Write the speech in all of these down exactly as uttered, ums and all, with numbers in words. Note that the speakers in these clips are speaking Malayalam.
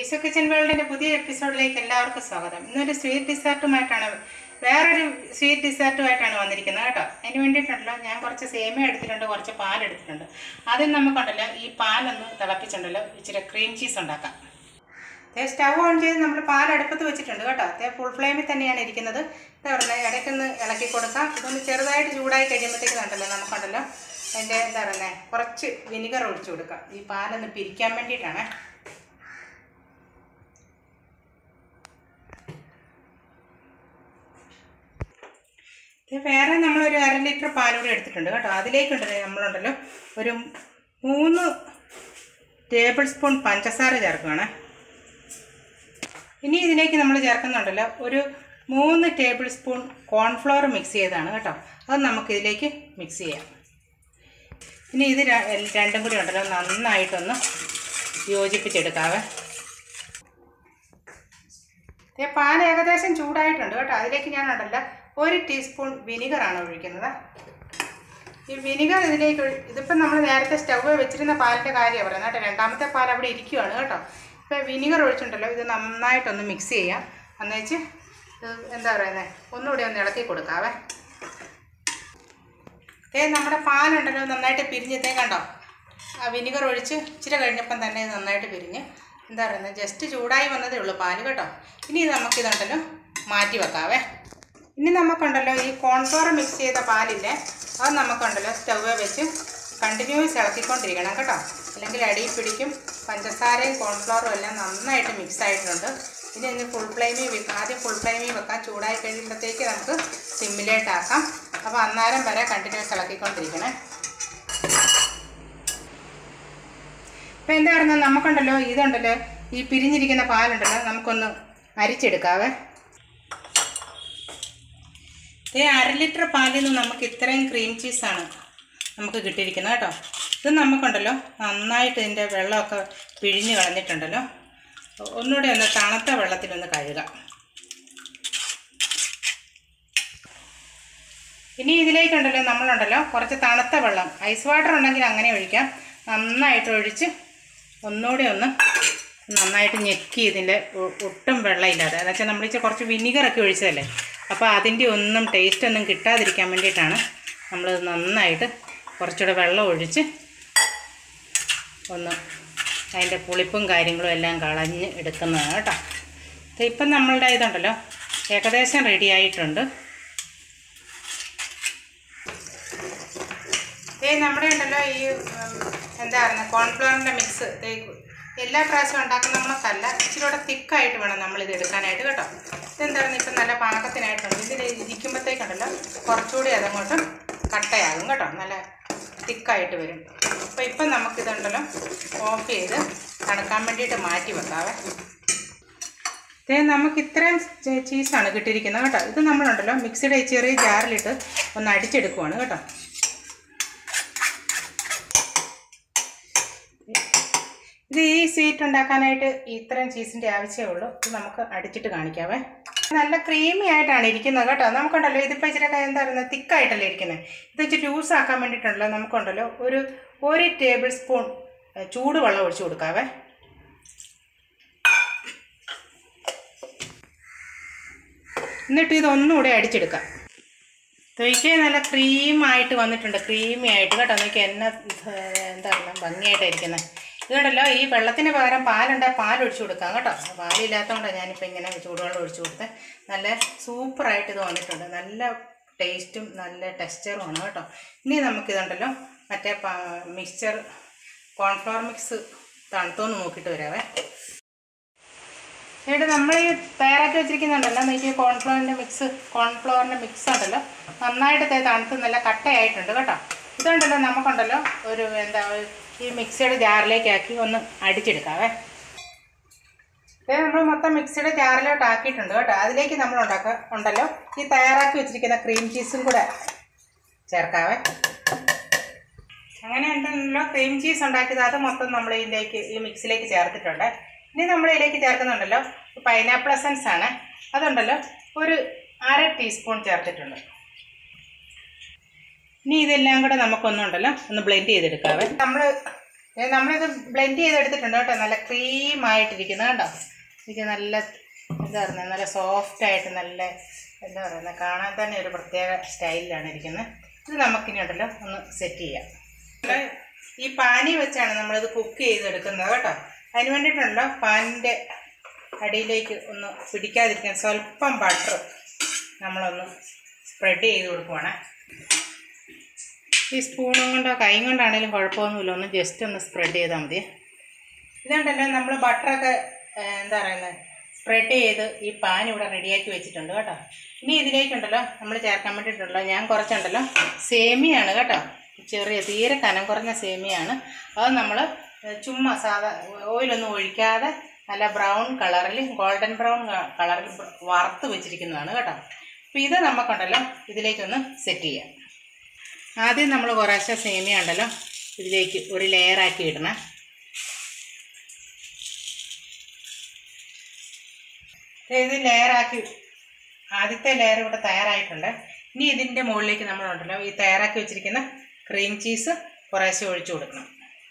ഈശോ കിച്ചൻ വേൾഡിൻ്റെ പുതിയ എപ്പിസോഡിലേക്ക് എല്ലാവർക്കും സ്വാഗതം. ഇന്നൊരു സ്വീറ്റ് ഡിസേർട്ടുമായിട്ടാണ് വേറൊരു സ്വീറ്റ് ഡിസേർട്ടുമായിട്ടാണ് വന്നിരിക്കുന്നത് കേട്ടോ. അതിന് വേണ്ടിയിട്ടുണ്ടല്ലോ ഞാൻ കുറച്ച് സേമിയ എടുത്തിട്ടുണ്ട്, കുറച്ച് പാലെടുത്തിട്ടുണ്ട്. ആദ്യം നമുക്കുണ്ടല്ലോ ഈ പാലൊന്ന് തിളപ്പിച്ചിട്ടുണ്ടല്ലോ ഇച്ചിരി ക്രീം ചീസ് ഉണ്ടാക്കാം. അതേ സ്റ്റവ് ഓൺ ചെയ്ത് നമ്മൾ പാൽ അടുപ്പത്ത് വെച്ചിട്ടുണ്ട് കേട്ടോ. അതേ ഫുൾ ഫ്ലെയിമിൽ തന്നെയാണ് ഇരിക്കുന്നത്. എന്താ പറയുന്നത്, ഇടയ്ക്കൊന്ന് ഇളക്കി കൊടുക്കാം. ഇതൊന്ന് ചെറുതായിട്ട് ചൂടായി കഴിയുമ്പോഴത്തേക്ക് ഉണ്ടല്ലോ നമുക്കുണ്ടല്ലോ അതിൻ്റെ എന്താ പറയുന്നത് കുറച്ച് വിനിഗർ ഒഴിച്ചു കൊടുക്കാം. ഈ പാലൊന്ന് പിരിക്കാൻ വേണ്ടിയിട്ടാണ്. വേറെ നമ്മളൊരു അര ലിറ്റർ പാലൂടെ എടുത്തിട്ടുണ്ട് കേട്ടോ. അതിലേക്കുണ്ടല്ലോ നമ്മളുണ്ടല്ലോ ഒരു മൂന്ന് ടേബിൾ സ്പൂൺ പഞ്ചസാര ചേർക്കുകയാണ്. ഇനി ഇതിലേക്ക് നമ്മൾ ചേർക്കുന്നുണ്ടല്ലോ ഒരു മൂന്ന് ടേബിൾ സ്പൂൺ കോൺഫ്ലവർ മിക്സ് ചെയ്തതാണ് കേട്ടോ. അത് നമുക്കിതിലേക്ക് മിക്സ് ചെയ്യാം. ഇനി ഇത് രണ്ടും കൂടി ഉണ്ടല്ലോ നന്നായിട്ടൊന്ന് യോജിപ്പിച്ചെടുക്കാവേ. പാൽ ഏകദേശം ചൂടായിട്ടുണ്ട് കേട്ടോ. അതിലേക്ക് ഞാനുണ്ടല്ലോ ഒരു ടീസ്പൂൺ വിനിഗറാണ് ഒഴിക്കുന്നത്. ഈ വിനിഗർ ഇതിലേക്ക് ഇതിപ്പം നമ്മൾ നേരത്തെ സ്റ്റവ് വെച്ചിരുന്ന പാലിൻ്റെ കാര്യമാണ് പറയുന്നത് കേട്ടോ. രണ്ടാമത്തെ പാൽ അവിടെ ഇരിക്കുകയാണ് കേട്ടോ. ഇപ്പോൾ വിനിഗർ ഒഴിച്ചിട്ടുണ്ടല്ലോ ഇത് നന്നായിട്ടൊന്ന് മിക്സ് ചെയ്യാം. എന്നുവെച്ച് എന്താ പറയുന്നത് ഒന്നുകൂടി ഒന്ന് ഇളക്കി കൊടുക്കാവേ. ഏ നമ്മുടെ പാലുണ്ടല്ലോ നന്നായിട്ട് പിരിഞ്ഞതേ കണ്ടോ. ആ വിനിഗർ ഒഴിച്ച് ഇച്ചിരി കഴിഞ്ഞപ്പം തന്നെ ഇത് നന്നായിട്ട് പിരിഞ്ഞ് എന്താ പറയുന്നത് ജസ്റ്റ് ചൂടായി വന്നതേ ഉള്ളൂ പാല് കേട്ടോ. ഇനി ഇത് നമുക്കിതുണ്ടല്ലോ മാറ്റി വെക്കാവേ. ഇനി നമുക്കുണ്ടല്ലോ ഈ കോൺഫ്ലവർ മിക്സ് ചെയ്ത പാലില്ലേ അത് നമുക്കുണ്ടല്ലോ സ്റ്റവ് വെച്ച് കണ്ടിന്യൂസ് ഇളക്കിക്കൊണ്ടിരിക്കണം കേട്ടോ. അല്ലെങ്കിൽ അടിയിൽ പിടിക്കും. പഞ്ചസാരയും കോൺഫ്ലവറും എല്ലാം നന്നായിട്ട് മിക്സ് ആയിട്ടുണ്ട്. ഇനി ഇന്ന് ഫുൾ ഫ്ലെയിമിൽ വെക്കാം. ആദ്യം ഫുൾ ഫ്ലെയിമിൽ വെക്കാം. ചൂടായി കഴിയുമ്പോഴത്തേക്ക് നമുക്ക് സിമ്മിലേട്ടാക്കാം. അപ്പോൾ അന്നേരം വരെ കണ്ടിന്യൂസ് ഇളക്കിക്കൊണ്ടിരിക്കണേ. അപ്പോൾ എന്താ പറയുന്നത് നമുക്കുണ്ടല്ലോ ഇതുണ്ടല്ലോ ഈ പിരിഞ്ഞിരിക്കുന്ന പാലുണ്ടല്ലോ നമുക്കൊന്ന് അരിച്ചെടുക്കാവേ. ഈ അര ലിറ്റർ പാലിൽ നിന്ന് നമുക്ക് ഇത്രയും ക്രീം ചീസാണ് നമുക്ക് കിട്ടിയിരിക്കുന്നത് കേട്ടോ. ഇത് നമുക്കുണ്ടല്ലോ നന്നായിട്ട് ഇതിൻ്റെ വെള്ളമൊക്കെ പിഴിഞ്ഞ് കളഞ്ഞിട്ടുണ്ടല്ലോ. ഒന്നുകൂടെ ഒന്ന് തണുത്ത വെള്ളത്തിലൊന്ന് കഴുകാം. ഇനി ഇതിലേക്കുണ്ടല്ലോ നമ്മളുണ്ടല്ലോ കുറച്ച് തണുത്ത വെള്ളം ഐസ് വാട്ടർ ഉണ്ടെങ്കിൽ അങ്ങനെ ഒഴിക്കാം. നന്നായിട്ട് ഒഴിച്ച് ഒന്നുകൂടെ ഒന്ന് നന്നായിട്ട് ഞെക്കി ഇതിൻ്റെ ഒട്ടും വെള്ളമില്ലാതെ എന്ന് വെച്ചാൽ നമ്മൾ കുറച്ച് വിനിഗറൊക്കെ ഒഴിച്ചതല്ലേ. അപ്പോൾ അതിൻ്റെ ഒന്നും ടേസ്റ്റ് ഒന്നും കിട്ടാതിരിക്കാൻ വേണ്ടിയിട്ടാണ് നമ്മൾ നന്നായിട്ട് കുറച്ചുകൂടെ വെള്ളം ഒഴിച്ച് ഒന്ന് അതിൻ്റെ പുളിപ്പും കാര്യങ്ങളും എല്ലാം കളഞ്ഞ് എടുക്കുന്നതാണ് കേട്ടോ. ഇപ്പം നമ്മളുടെ ഇതുണ്ടല്ലോ ഏകദേശം റെഡി ആയിട്ടുണ്ട്. ഏ നമ്മുടെ ഉണ്ടല്ലോ ഈ എന്താ പറയുന്നത് കോൺഫ്ലവറിൻ്റെ മിക്സ് എല്ലാ പ്രാവശ്യവും ഉണ്ടാക്കുന്ന നമ്മളൊക്കല്ല ഇച്ചിരി കൂടെ തിക്കായിട്ട് വേണം നമ്മളിത് എടുക്കാനായിട്ട് കേട്ടോ. ഇതെന്തായിരുന്നു ഇപ്പം നല്ല പാകത്തിനായിട്ടുണ്ട്. ഇതിൽ ഇരിക്കുമ്പോഴത്തേക്കുണ്ടല്ലോ കുറച്ചുകൂടി അതങ്ങോട്ട് കട്ടയാകും കേട്ടോ. നല്ല തിക്കായിട്ട് വരും. അപ്പോൾ ഇപ്പം നമുക്കിതുണ്ടല്ലോ ഓഫ് ചെയ്ത് തണുക്കാൻ വേണ്ടിയിട്ട് മാറ്റി വെക്കാവേ. ഇതേ നമുക്ക് ഇത്രയും ചീസാണ് കിട്ടിയിരിക്കുന്നത് കേട്ടോ. ഇത് നമ്മളുണ്ടല്ലോ മിക്സിയുടെ ചെറിയ ജാറിലിട്ട് ഒന്ന് അടിച്ചെടുക്കുവാണ് കേട്ടോ. ഇത് ഈ സ്വീറ്റ് ഉണ്ടാക്കാനായിട്ട് ഇത്രയും ചീസിൻ്റെ ആവശ്യമേ ഉള്ളൂ. ഇത് നമുക്ക് അടിച്ചിട്ട് കാണിക്കാവേ. നല്ല ക്രീമി ആയിട്ടാണ് ഇരിക്കുന്നത് കേട്ടോ. നമുക്കുണ്ടല്ലോ ഇതിപ്പോൾ ഇച്ചിരി എന്താ പറയുന്നത് തിക്കായിട്ടല്ലേ ഇരിക്കുന്നത്. ഇത് ഇച്ചിരി ലൂസ് ആക്കാൻ വേണ്ടിയിട്ടുണ്ടല്ലോ നമുക്കുണ്ടല്ലോ ഒരു ഒരു ടേബിൾ സ്പൂൺ ചൂടുവെള്ളം ഒഴിച്ചു കൊടുക്കാവേ. എന്നിട്ട് ഇതൊന്നുകൂടെ അടിച്ചെടുക്കാം. തൊയ്ക്ക് നല്ല ക്രീമായിട്ട് വന്നിട്ടുണ്ട്. ക്രീമി ആയിട്ട് കേട്ടോ. നോക്കി എന്നെ എന്താ പറയുക ഭംഗിയായിട്ടായിരിക്കുന്നത്. ഇതുകൊണ്ടല്ലോ ഈ വെള്ളത്തിന് പകരം പാലുണ്ടായി പാൽ ഒഴിച്ചു കൊടുക്കാം കേട്ടോ. പാലില്ലാത്തതുകൊണ്ടാണ് ഞാനിപ്പോൾ ഇങ്ങനെ ചൂടുവെള്ളം ഒഴിച്ചു കൊടുത്തത്. നല്ല സൂപ്പറായിട്ട് ഇത് വന്നിട്ടുണ്ട്. നല്ല ടേസ്റ്റും നല്ല ടെക്സ്ചറുമാണ് കേട്ടോ. ഇനി നമുക്കിതുണ്ടല്ലോ മറ്റേ മിക്സ്ചർ കോൺഫ്ലവർ മിക്സ് തണുത്തോന്ന് നോക്കിയിട്ട് വരാവേ. എന്നിട്ട് നമ്മൾ ഈ തയ്യാറാക്കി വെച്ചിരിക്കുന്നുണ്ടല്ലോ എനിക്ക് കോൺഫ്ലവറിൻ്റെ മിക്സ് കോൺഫ്ലവറിൻ്റെ മിക്സ് ഉണ്ടല്ലോ നന്നായിട്ട് തണുത്ത് നല്ല കട്ടയായിട്ടുണ്ട് കേട്ടോ. ഇതുണ്ടല്ലോ നമുക്കുണ്ടല്ലോ ഒരു എന്താ ഈ മിക്സിയുടെ ജാറിലേക്കാക്കി ഒന്ന് അടിച്ചെടുക്കാവേ. ഇതേ നമ്മൾ മൊത്തം മിക്സിയുടെ ജാറിലോട്ട് ആക്കിയിട്ടുണ്ട് കേട്ടോ. അതിലേക്ക് നമ്മൾ ഉണ്ടാക്കുക ഉണ്ടല്ലോ ഈ തയ്യാറാക്കി വെച്ചിരിക്കുന്ന ക്രീം ചീസും കൂടെ ചേർക്കാവേ. അങ്ങനെ ഉണ്ടല്ലോ ക്രീം ചീസ് ഉണ്ടാക്കിയത് അത് മൊത്തം നമ്മൾ ഇതിലേക്ക് ഈ മിക്സിലേക്ക് ചേർത്തിട്ടുണ്ട്. ഇനി നമ്മൾ ഇതിലേക്ക് ചേർക്കുന്നുണ്ടല്ലോ പൈനാപ്പിൾ എസൻസ് ആണ്. അതുണ്ടല്ലോ ഒരു അര ടീസ്പൂൺ ചേർത്തിട്ടുണ്ട്. ഇനി ഇതെല്ലാം കൂടെ നമുക്കൊന്നുണ്ടല്ലോ ഒന്ന് ബ്ലെൻഡ് ചെയ്തെടുക്കാവേ. നമ്മൾ നമ്മളിത് ബ്ലെൻഡ് ചെയ്തെടുത്തിട്ടുണ്ട് കേട്ടോ. നല്ല ക്രീമായിട്ടിരിക്കുന്നത് കണ്ടോ. എനിക്ക് നല്ല എന്താ പറയുന്നത്, നല്ല സോഫ്റ്റായിട്ട് നല്ല എന്താ പറയുന്നത്, കാണാൻ തന്നെ ഒരു പ്രത്യേക സ്റ്റൈലിലാണ് ഇരിക്കുന്നത്. ഇത് നമുക്കിനി ഉണ്ടല്ലോ ഒന്ന് സെറ്റ് ചെയ്യാം. ഈ പാനി വെച്ചാണ് നമ്മളിത് കുക്ക് ചെയ്തെടുക്കുന്നത് കേട്ടോ. അതിന് വേണ്ടിയിട്ടുണ്ടല്ലോ പാനിൻ്റെ അടിയിലേക്ക് ഒന്ന് പിടിക്കാതിരിക്കാൻ സ്വല്പം ബട്ടർ നമ്മളൊന്ന് സ്പ്രെഡ് ചെയ്ത് കൊടുക്കുവാണ്. ഈ സ്പൂണും കൊണ്ടോ കൈ കൊണ്ടാണെങ്കിലും കുഴപ്പമൊന്നുമില്ല, ഒന്ന് ജസ്റ്റ് ഒന്ന് സ്പ്രെഡ് ചെയ്താൽ മതി. ഇതുണ്ടല്ലോ നമ്മൾ ബട്ടറൊക്കെ എന്താ പറയുന്നത് സ്പ്രെഡ് ചെയ്ത് ഈ പാൻ ഇവിടെ റെഡിയാക്കി വെച്ചിട്ടുണ്ട് കേട്ടോ. ഇനി ഇതിലേക്കുണ്ടല്ലോ നമ്മൾ ചേർക്കാൻ വേണ്ടിയിട്ടുണ്ടല്ലോ ഞാൻ കുറച്ചുണ്ടല്ലോ സേമിയാണ് കേട്ടോ, ചെറിയ തീരെ കനം കുറഞ്ഞ സേമിയാണ്. അത് നമ്മൾ ചുമ്മാ സാധാ ഓയിലൊന്നും ഒഴിക്കാതെ നല്ല ബ്രൗൺ കളറിൽ ഗോൾഡൻ ബ്രൗൺ കളറിൽ വറുത്ത് വെച്ചിരിക്കുന്നതാണ് കേട്ടോ. അപ്പോൾ ഇത് നമുക്കുണ്ടല്ലോ ഇതിലേക്കൊന്ന് സെറ്റ് ചെയ്യാം. ആദ്യം നമ്മൾ കുറേശ്ശെ സേമിയ ഉണ്ടല്ലോ ഇതിലേക്ക് ഒരു ലെയറാക്കി ഇടണം. ഇത് ലെയറാക്കി ആദ്യത്തെ ലെയർ ഇവിടെ തയ്യാറായിട്ടുണ്ട്. ഇനി ഇതിൻ്റെ മുകളിലേക്ക് നമ്മളുണ്ടല്ലോ ഈ തയ്യാറാക്കി വെച്ചിരിക്കുന്ന ക്രീം ചീസ് കുറേശ്ശെ ഒഴിച്ചു കൊടുക്കണം.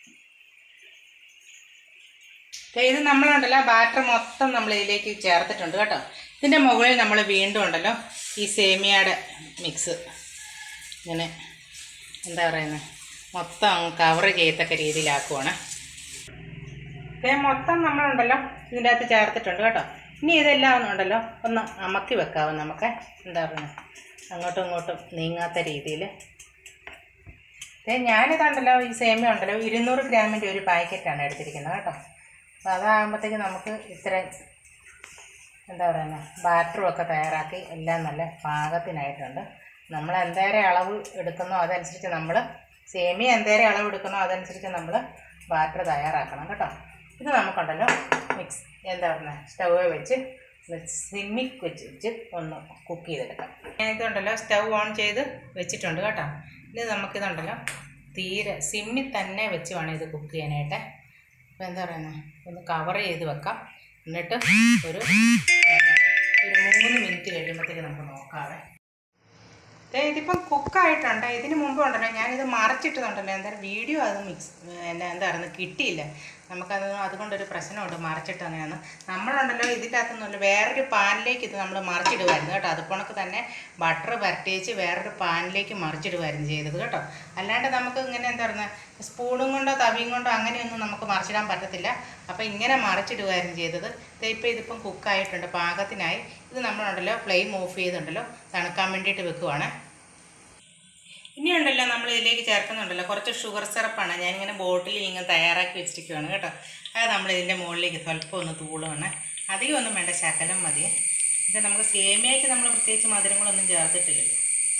ഇത് നമ്മളുണ്ടല്ലോ ബാറ്റർ മൊത്തം നമ്മൾ ഇതിലേക്ക് ചേർത്തിട്ടുണ്ട് കേട്ടോ. ഇതിൻ്റെ മുകളിൽ നമ്മൾ വീണ്ടും ഉണ്ടല്ലോ ഈ സേമിയയുടെ മിക്സ് ഇങ്ങനെ എന്താ പറയുന്നത് മൊത്തം അങ്ങ് കവർ ചെയ്യത്തക്ക രീതിയിലാക്കുവാണ്. ഇത് മൊത്തം നമ്മളുണ്ടല്ലോ ഇതിൻ്റെ അകത്ത് ചേർത്തിട്ടുണ്ട് കേട്ടോ. ഇനി ഇതെല്ലാം ഉണ്ടല്ലോ ഒന്ന് അമക്കി വെക്കാവും നമുക്ക്, എന്താ പറയുന്നത് അങ്ങോട്ടും ഇങ്ങോട്ടും നീങ്ങാത്ത രീതിയിൽ. ഞാനിതുണ്ടല്ലോ ഈ സേമിയ ഉണ്ടല്ലോ ഇരുന്നൂറ് ഗ്രാമിൻ്റെ ഒരു പാക്കറ്റാണ് എടുത്തിരിക്കുന്നത് കേട്ടോ. അപ്പോൾ അതാകുമ്പോഴത്തേക്ക് നമുക്ക് ഇത്ര എന്താ പറയുന്നത് ബാറ്ററും ഒക്കെ തയ്യാറാക്കി എല്ലാം നല്ല പാകത്തിനായിട്ടുണ്ട്. നമ്മൾ എന്തേരം അളവ് എടുക്കുന്നോ അതനുസരിച്ച് നമ്മൾ സേമിയ എന്തേരം അളവ് എടുക്കുന്നോ അതനുസരിച്ച് നമ്മൾ ബാറ്റർ തയ്യാറാക്കണം കേട്ടോ. ഇത് നമുക്കുണ്ടല്ലോ മിക്സ് എന്താ പറയുന്നത് സ്റ്റൗവ് വെച്ച് സിമ്മിൽ വെച്ച് വെച്ച് ഒന്ന് കുക്ക് ചെയ്തെടുക്കാം. ഞാൻ ഇതുണ്ടല്ലോ സ്റ്റൗ ഓൺ ചെയ്ത് വെച്ചിട്ടുണ്ട് കേട്ടോ. ഇത് നമുക്കിതുണ്ടല്ലോ തീരെ സിമ്മിൽ തന്നെ വെച്ച് വേണം ഇത് കുക്ക് ചെയ്യാനായിട്ട്. അപ്പോൾ എന്താ പറയുന്നത് ഒന്ന് കവർ ചെയ്ത് വെക്കാം. എന്നിട്ട് ഒരു ഒരു മൂന്ന് മിനിറ്റ് കഴിയുമ്പോഴത്തേക്ക് നമുക്ക് നോക്കാവേ. ഇതിപ്പം കുക്കായിട്ടുണ്ട്. ഇതിന് മുമ്പ് ഉണ്ടല്ലോ ഞാനിത് മറിച്ചിട്ടതുണ്ടല്ലോ എന്തായാലും വീഡിയോ അത് മിക്സ് എന്നാ എന്താ പറയുന്നത് കിട്ടിയില്ല നമുക്കത്. അതുകൊണ്ടൊരു പ്രശ്നമുണ്ട് മറിച്ചിട്ട് അങ്ങനെയാണ്. നമ്മളുണ്ടല്ലോ ഇതിൻ്റെ അകത്തുനിന്നല്ല വേറൊരു പാനിലേക്ക് ഇത് നമ്മൾ മറിച്ചിടുമായിരുന്നു കേട്ടോ. അതുപോണക്ക് തന്നെ ബട്ടർ പരട്ടിച്ച് വേറൊരു പാനിലേക്ക് മറിച്ചിടുമായിരുന്നു ചെയ്തത് കേട്ടോ. അല്ലാണ്ട് നമുക്ക് ഇങ്ങനെ എന്താ പറയുന്നത് സ്പൂണും കൊണ്ടോ തവിയും കൊണ്ടോ അങ്ങനെയൊന്നും നമുക്ക് മറിച്ചിടാൻ പറ്റത്തില്ല. അപ്പോൾ ഇങ്ങനെ മറിച്ചിടുമായിരുന്നു ചെയ്തത്. ഇപ്പോൾ ഇതിപ്പം കുക്കായിട്ടുണ്ട് പാകത്തിനായി. ഇത് നമ്മളുണ്ടല്ലോ ഫ്ലെയിം ഓഫ് ചെയ്തുണ്ടല്ലോ തണുക്കാൻ വേണ്ടിയിട്ട് വെക്കുവാണ്. ഇനിയുണ്ടല്ലോ നമ്മൾ ഇതിലേക്ക് ചേർക്കുന്നുണ്ടല്ലോ കുറച്ച് ഷുഗർ സിറപ്പാണ്. ഞാനിങ്ങനെ ബോട്ടിൽ ഇങ്ങനെ തയ്യാറാക്കി വെച്ചിരിക്കുകയാണ് കേട്ടോ. അത് നമ്മൾ ഇതിൻ്റെ മുകളിലേക്ക് സ്വല്പം ഒന്ന് തൂളുകയാണ്. അധികം ഒന്നും വേണ്ട, ശകലം മതി. ഇത് നമുക്ക് സേമിയയ്ക്ക് നമ്മൾ പ്രത്യേകിച്ച് മധുരങ്ങളൊന്നും ചേർത്തിട്ടില്ലല്ലോ.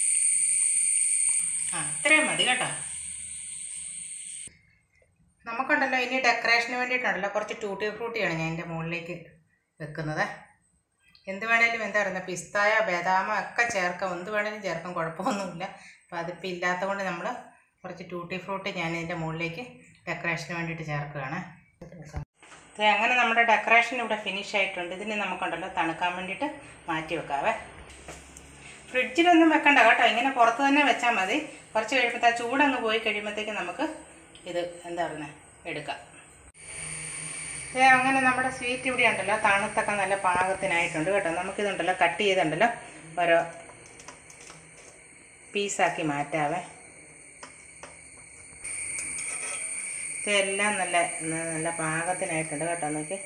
ആ ഇത്രയും മതി കേട്ടോ. നമുക്കുണ്ടല്ലോ ഇനി ഡെക്കറേഷന് വേണ്ടിയിട്ടുണ്ടല്ലോ കുറച്ച് ടൂട്ടി ഫ്രൂട്ടിയാണ് ഞാൻ എൻ്റെ മുകളിലേക്ക് വെക്കുന്നത്. എന്ത് വേണേലും എന്താ പറയുന്നത് പിസ്തായോ ബദാമോ ഒക്കെ ചേർക്കാം, എന്ത് വേണേലും ചേർക്കാം, കുഴപ്പമൊന്നുമില്ല. അപ്പോൾ അതിപ്പോൾ ഇല്ലാത്തത് കൊണ്ട് നമ്മൾ കുറച്ച് ടൂട്ടി ഫ്രൂട്ടി ഞാൻ ഇതിൻ്റെ മുകളിലേക്ക് ഡെക്കറേഷന് വേണ്ടിയിട്ട് ചേർക്കുകയാണ്. അങ്ങനെ നമ്മുടെ ഡെക്കറേഷൻ ഇവിടെ ഫിനിഷ് ആയിട്ടുണ്ട്. ഇതിന് നമുക്കുണ്ടല്ലോ തണുക്കാൻ വേണ്ടിയിട്ട് മാറ്റി വെക്കാവേ. ഫ്രിഡ്ജിലൊന്നും വെക്കണ്ട കേട്ടോ, ഇങ്ങനെ പുറത്ത് തന്നെ വെച്ചാൽ മതി. കുറച്ച് കഴിയുമ്പോഴത്തെ ആ ചൂടങ്ങ് പോയി കഴിയുമ്പോഴത്തേക്ക് നമുക്ക് ഇത് എന്താ പറയുന്നത് എടുക്കാം. അങ്ങനെ നമ്മുടെ സ്വീറ്റ് ഇവിടെ ഉണ്ടല്ലോ തണുത്തൊക്കെ നല്ല പാകത്തിനായിട്ടുണ്ട് കേട്ടോ. നമുക്കിതുണ്ടല്ലോ കട്ട് ചെയ്തുണ്ടല്ലോ ഓരോ പീസാക്കി മാറ്റാവേ. ഇതെല്ലാം നല്ല നല്ല പാകത്തിനായിട്ടുണ്ട് കേട്ടോ. നോക്കി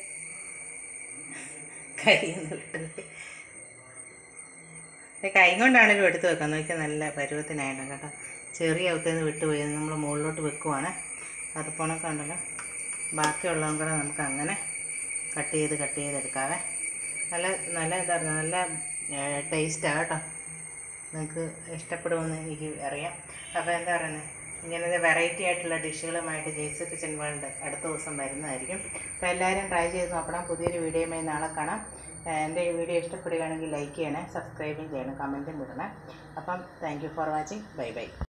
കൈയൊന്ന് വിട്ട് കൈ കൊണ്ടാണെങ്കിലും എടുത്ത് വെക്കാം. നോക്കി നല്ല പരുവത്തിനായിട്ടുണ്ട് കേട്ടോ. ചെറിയ അവത്തേന്ന് വിട്ടുപോയി നമ്മൾ മുകളിലോട്ട് വെക്കുവാണ്. അതുപോണൊക്കെ ഉണ്ടല്ലോ ബാക്കിയുള്ളതും കൂടെ നമുക്ക് അങ്ങനെ കട്ട് ചെയ്ത് കട്ട് ചെയ്തെടുക്കാവേ. നല്ല നല്ല എന്താ പറയുക നല്ല ടേസ്റ്റാണ് കേട്ടോ. നിങ്ങൾക്ക് ഇഷ്ടപ്പെടുമെന്ന് എനിക്ക് അറിയാം. അപ്പോൾ എന്താ പറയുന്നത് ഇങ്ങനത്തെ വെറൈറ്റി ആയിട്ടുള്ള ഡിഷുകളുമായിട്ട് ജെയ്സ് കിച്ചൻ വേൾഡ് അടുത്ത ദിവസം വരുന്നതായിരിക്കും. അപ്പോൾ എല്ലാവരും ട്രൈ ചെയ്ത് നോക്കണം. പുതിയൊരു വീഡിയോയുമായി നാളെ കാണാം. എൻ്റെ ഈ വീഡിയോ ഇഷ്ടപ്പെടുകയാണെങ്കിൽ ലൈക്ക് ചെയ്യണേ, സബ്സ്ക്രൈബും ചെയ്യണം, കമൻറ്റും വിടണേ. അപ്പം thank you for watching. Bye by.